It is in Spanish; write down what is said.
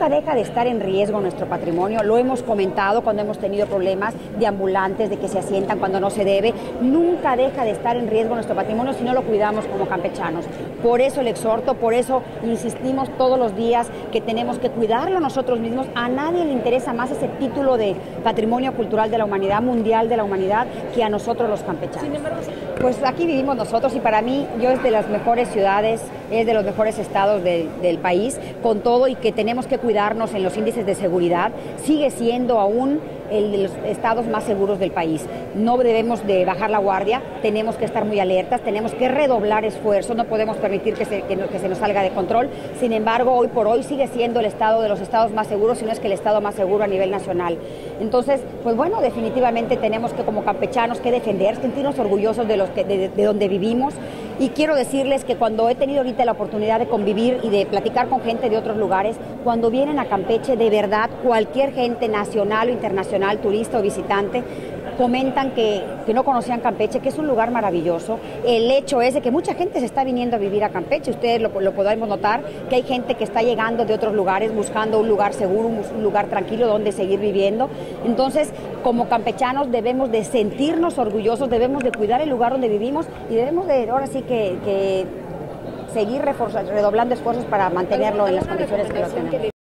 nunca deja de estar en riesgo nuestro patrimonio. Lo hemos comentado cuando hemos tenido problemas de ambulantes, de que se asientan cuando no se debe. Nunca deja de estar en riesgo nuestro patrimonio si no lo cuidamos como campechanos. Por eso le exhorto, por eso insistimos todos los días que tenemos que cuidarlo nosotros mismos. A nadie le interesa más ese título de Patrimonio Cultural de la Humanidad, Mundial de la Humanidad, que a nosotros los campechanos. Sin embargo, pues aquí vivimos nosotros y para mí yo es de las mejores ciudades, es de los mejores estados del país, con todo y que tenemos que cuidarnos en los índices de seguridad, sigue siendo aún el de los estados más seguros del país. No debemos de bajar la guardia, tenemos que estar muy alertas, tenemos que redoblar esfuerzos, no podemos permitir que se nos salga de control. Sin embargo, hoy por hoy sigue siendo el estado de los estados más seguros, si no es que el estado más seguro a nivel nacional. Entonces, pues bueno, definitivamente tenemos que como campechanos que defender, sentirnos orgullosos de donde vivimos. Y quiero decirles que cuando he tenido ahorita la oportunidad de convivir y de platicar con gente de otros lugares, cuando vienen a Campeche, de verdad, cualquier gente nacional o internacional, turista o visitante, comentan que no conocían Campeche, que es un lugar maravilloso. El hecho es de que mucha gente se está viniendo a vivir a Campeche. Ustedes lo podemos notar, que hay gente que está llegando de otros lugares buscando un lugar seguro, un lugar tranquilo donde seguir viviendo. Entonces, como campechanos debemos de sentirnos orgullosos, debemos de cuidar el lugar donde vivimos y debemos de, ahora sí que seguir redoblando esfuerzos para mantenerlo en las condiciones que lo tenemos.